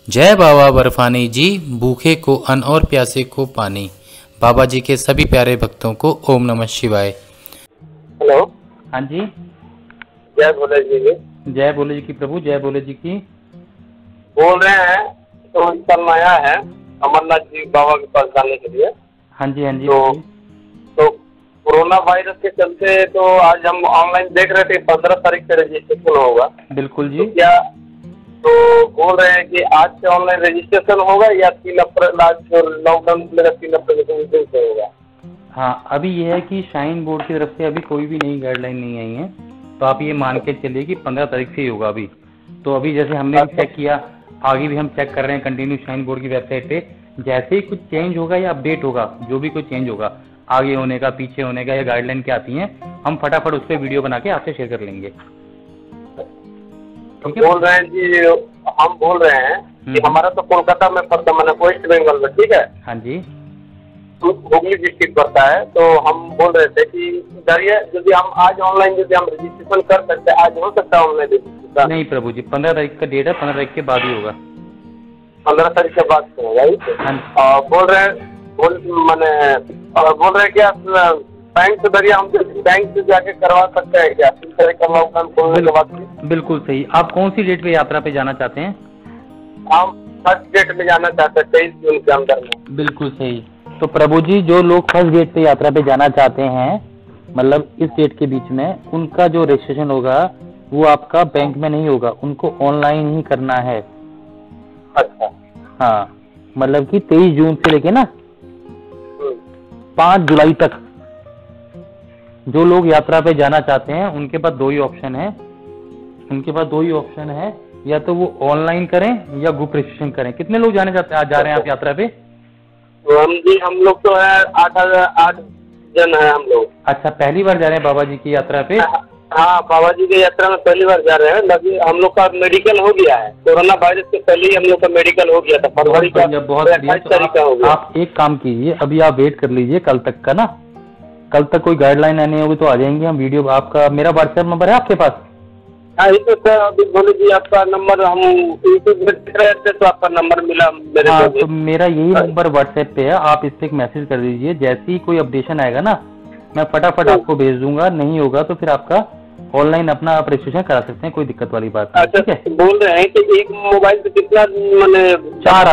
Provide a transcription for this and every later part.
जय बाबा बर्फानी जी, भूखे को अन्न और प्यासे को पानी। बाबा जी के सभी प्यारे भक्तों को ओम नमः शिवाय। हेलो। हाँ जी। जय भोले जी की। जय भोले जी की प्रभु, जय भोले जी की। बोल रहे हैं तो कल आया है अमरनाथ जी बाबा के पास जाने के लिए। हाँ जी, हाँ जी। तो कोरोना वायरस के चलते तो आज हम ऑनलाइन देख रहे थे 15 तारीख से रजिस्ट्रेशन होगा। बिल्कुल जी। तो क्या तो बोल रहे हैं कि आज से ऑनलाइन रजिस्ट्रेशन होगा या 3 अप्रैल, आज जो लॉकडाउन मिलेगा 3 अप्रैल को उस दिन से होगा। हाँ, अभी ये है कि शाइन बोर्ड की तरफ से अभी कोई भी नई गाइडलाइन नहीं आई है, तो आप ये मान के चलिए कि 15 तारीख से ही होगा अभी। तो अभी जैसे हमने भी चेक किया, आगे भी हम चेक कर रहे हैं कंटिन्यू शाइन बोर्ड की वेबसाइट पे। जैसे ही कुछ चेंज होगा या अपडेट होगा, जो भी कोई चेंज होगा, आगे होने का, पीछे होने का, या गाइडलाइन क्या आती है, हम फटाफट उस पर वीडियो बना के आपसे शेयर कर लेंगे। तो बोल रहे हैं जी, हम बोल रहे हैं कि हमारा तो कोलकाता में पड़ता, मैंने वेस्ट बंगाल में, ठीक है। हाँ जी। हुगली डिस्ट्रिक्ट पड़ता है। तो हम बोल रहे थे कि डरिए, यदि हम आज ऑनलाइन यदि हम रजिस्ट्रेशन कर सकते हैं, आज हो सकता है ऑनलाइन रजिस्ट्रेशन? नहीं प्रभु जी, 15 तारीख का डेट है, 15 तारीख के बाद ही होगा। 15 तारीख के बाद से होगा। बोल रहे हैं कि आप बैंक से डरिए, हम बैंक से जाके करवा सकते हैं क्या 3 तारीख का लॉकडाउन खोलने के बाद? बिल्कुल सही। आप कौन सी डेट पे यात्रा पे जाना चाहते हैं? हम फर्स्ट डेट में जाना चाहते हैं, 23 जून के अंदर में। बिल्कुल सही। तो प्रभु जी, जो लोग फर्स्ट डेट पे यात्रा पे जाना चाहते हैं, मतलब इस डेट के बीच में, उनका जो रजिस्ट्रेशन होगा वो आपका बैंक में नहीं होगा, उनको ऑनलाइन ही करना है। अच्छा। हाँ, मतलब कि 23 जून से लेके ना 5 जुलाई तक जो लोग यात्रा पे जाना चाहते हैं, उनके पास दो ही ऑप्शन है, या तो वो ऑनलाइन करें या ग्रुप रजिस्ट्रेशन करें। कितने लोग जाने चाहते हैं, जा रहे हैं आप यात्रा पे? तो हम लोग तो है 8 जन है हम लोग। अच्छा, पहली बार जा रहे हैं बाबा जी की यात्रा पे? हाँ, बाबा जी की यात्रा में पहली बार जा रहे हैं। लेकिन हम लोग का मेडिकल हो गया है, कोरोना वायरस से पहले ही हम लोग का मेडिकल हो गया था, फरवरी का, बहुत 28 तारीख का हो गया। आप एक काम कीजिए, अभी आप वेट कर लीजिए कल तक का ना, कल तक कोई गाइडलाइन आनी होगी तो आ जाएंगे हम वीडियो। आपका मेरा व्हाट्सएप नंबर है आपके पास? हाँ, ये तो सर अभी भोले जी आपका नंबर हम यूट्यूब में देख रहे थे तो आपका नंबर मिला मेरे को। हाँ, तो मेरा यही नंबर व्हाट्सएप पे है, आप इस पे एक मैसेज कर दीजिए। जैसे ही कोई अपडेशन आएगा ना, मैं फटाफट आपको भेज दूंगा। नहीं होगा तो फिर आपका ऑनलाइन अपना आप रजिस्ट्रेशन करा सकते हैं, कोई दिक्कत वाली बात नहीं। ठीक है। बोल रहे हैं कि एक मोबाइल से कितना, मैंने 4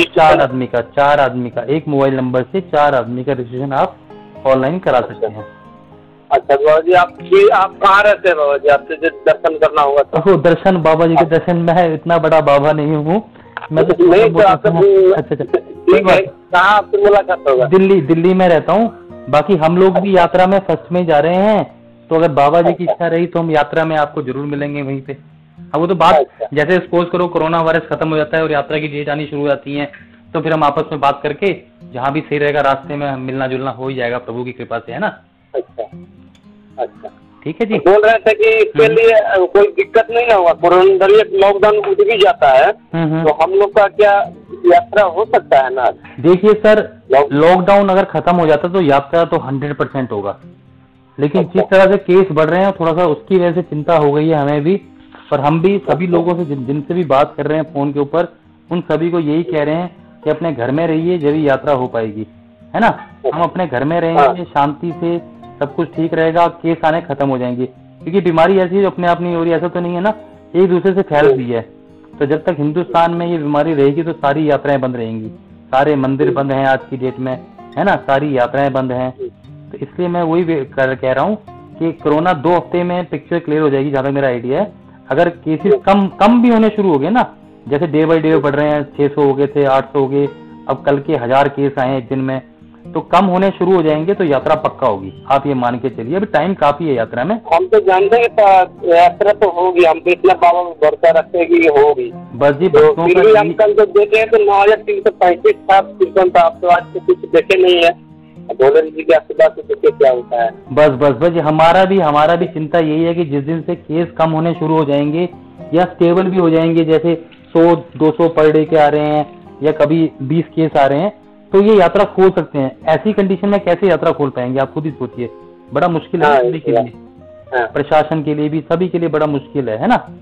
आदमी का एक मोबाइल नंबर से 4 आदमी का रजिस्ट्रेशन आप ऑनलाइन करा सकते हैं। अच्छा बाबा जी, आप कहाँ रहते हैं बाबा जी? आपसे दर्शन करना होगा तो? दर्शन, बाबा जी के दर्शन, मैं इतना बड़ा बाबा नहीं हूँ, मैं तो नहीं तो अच्छा, ठीक है। कहाँ आपसे मुलाकात होगा? दिल्ली में रहता हूँ। बाकी हम लोग भी यात्रा में फर्स्ट में जा रहे हैं, तो अगर बाबा जी की इच्छा रही तो हम यात्रा में आपको जरूर मिलेंगे वहीं पे। अब वो तो बात, जैसे सपोज करो कोरोना वायरस खत्म हो जाता है और यात्रा की डेट आनी शुरू हो जाती है, तो फिर हम आपस में बात करके जहाँ भी सही रहेगा रास्ते में मिलना जुलना हो ही जाएगा प्रभु की कृपा से, है ना? अच्छा, ठीक है जी। बोल रहे थे कि इसके लिए कोई दिक्कत नहीं ना होगा, कोरोना लॉकडाउन उठ भी जाता है तो हम लोग का क्या यात्रा हो सकता है ना? देखिए सर, लॉकडाउन अगर खत्म हो जाता तो यात्रा तो 100% होगा, लेकिन जिस तरह से केस बढ़ रहे हैं थोड़ा सा उसकी वजह से चिंता हो गई है हमें भी। पर हम भी सभी लोगों से जिनसे भी बात कर रहे हैं फोन के ऊपर, उन सभी को यही कह रहे हैं कि अपने घर में रहिए, जब भी यात्रा हो पाएगी, है ना? हम अपने घर में रहेंगे, शांति से सब कुछ ठीक रहेगा, केस आने खत्म हो जाएंगे। क्योंकि बीमारी ऐसी अपने आप नहीं हो रही, ऐसा तो नहीं है ना, एक दूसरे से फैल रही है। तो जब तक हिंदुस्तान में ये बीमारी रहेगी तो सारी यात्राएं बंद रहेंगी, सारे मंदिर बंद हैं आज की डेट में, है ना, सारी यात्राएं बंद हैं। तो इसलिए मैं वही कह रहा हूँ कि कोरोना 2 हफ्ते में पिक्चर क्लियर हो जाएगी, जहाँ तक मेरा आइडिया है। अगर केसेस कम भी होने शुरू हो गए ना, जैसे डे बाई डे बढ़ रहे हैं, 600 हो गए थे, 800 हो गए, अब कल के 1000 केस आए एक दिन में, तो कम होने शुरू हो जाएंगे तो यात्रा पक्का होगी, आप ये मान के चलिए। अभी टाइम काफी है यात्रा में। हम तो जानते हैं यात्रा तो होगी, हम तो इतना बाबा में भरोसा रखते हैं कि होगी। बस जी, तो फिर भी हम कल जब देखे हैं तो 9335 था कीर्तन था, आप तो आज तो कुछ देखे नहीं है। भोले जी के आशीर्वाद से देखे क्या होता है। बस हमारा भी चिंता यही है कि जिस दिन से केस कम होने शुरू हो जाएंगे या स्टेबल भी हो जाएंगे, जैसे 100-200 पर डे के आ रहे हैं या कभी 20 केस आ रहे हैं, तो ये यात्रा खोल सकते हैं। ऐसी कंडीशन में कैसे यात्रा खोल पाएंगे, आप खुद ही सोचिए। बड़ा मुश्किल है सभी के लिए, प्रशासन के लिए भी, सभी के लिए बड़ा मुश्किल है ना?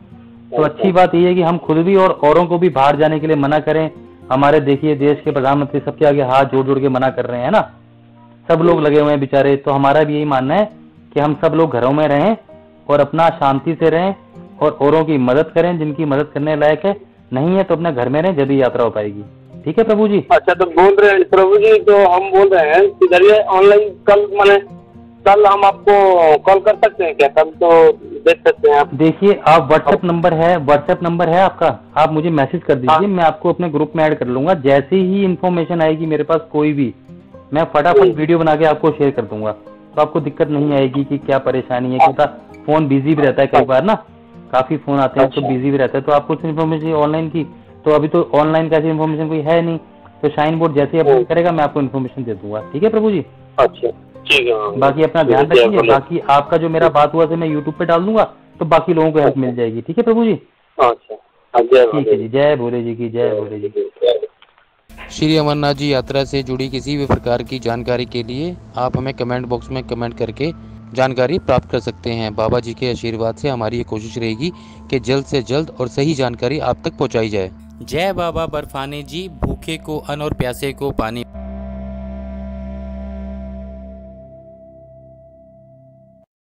तो अच्छी बात यह है कि हम खुद भी और औरों को भी बाहर जाने के लिए मना करें। हमारे देखिए देश के प्रधानमंत्री सबके आगे हाथ जोड़ जोड़ के मना कर रहे हैं ना, सब लोग लगे हुए हैं बेचारे। तो हमारा भी यही मानना है कि हम सब लोग घरों में रहें और अपना शांति से रहें और औरों की मदद करें, जिनकी मदद करने लायक है, नहीं है तो अपने घर में रहें, जब ही यात्रा हो पाएगी। ठीक है प्रभु जी। अच्छा, तो बोल रहे हैं प्रभु जी, तो हम बोल रहे हैं कि चलिए ऑनलाइन कल हम आपको कॉल कर सकते हैं क्या? कल तो देख सकते हैं आप। देखिए आप व्हाट्सएप नंबर है आपका, आप मुझे मैसेज कर दीजिए। हाँ। मैं आपको अपने ग्रुप में ऐड कर लूंगा। जैसे ही इन्फॉर्मेशन आएगी मेरे पास कोई भी, मैं फटाफट वीडियो बना के आपको शेयर कर दूंगा, तो आपको दिक्कत नहीं आएगी कि क्या परेशानी है। क्योंकि फोन बिजी भी रहता है कई बार ना, काफी फोन आते हैं तो बिजी भी रहता है। तो आपको इन्फॉर्मेशन ऑनलाइन की, तो अभी तो ऑनलाइन का इन्फॉर्मेशन कोई है नहीं, तो शाइन बोर्ड जैसे ही अपडेट करेगा मैं आपको इन्फॉर्मेशन दे दूंगा। ठीक है प्रभु जी। अच्छा ठीक है। बाकी अपना ध्यान रखिए। बाकी आपका जो मेरा बात हुआ से मैं यूट्यूब पे डाल दूंगा, तो बाकी लोगों को हेल्प मिल जाएगी। ठीक है प्रभु जी। अच्छा ठीक है जी। जय भोले जी की, जय भोले जी की। श्री अमरनाथ जी यात्रा से जुड़ी किसी भी प्रकार की जानकारी के लिए आप हमें कमेंट बॉक्स में कमेंट करके जानकारी प्राप्त कर सकते हैं। बाबा जी के आशीर्वाद से हमारी ये कोशिश रहेगी कि जल्द से जल्द और सही जानकारी आप तक पहुंचाई जाए। जय बाबा बर्फानी जी। भूखे को अन्न और प्यासे को पानी।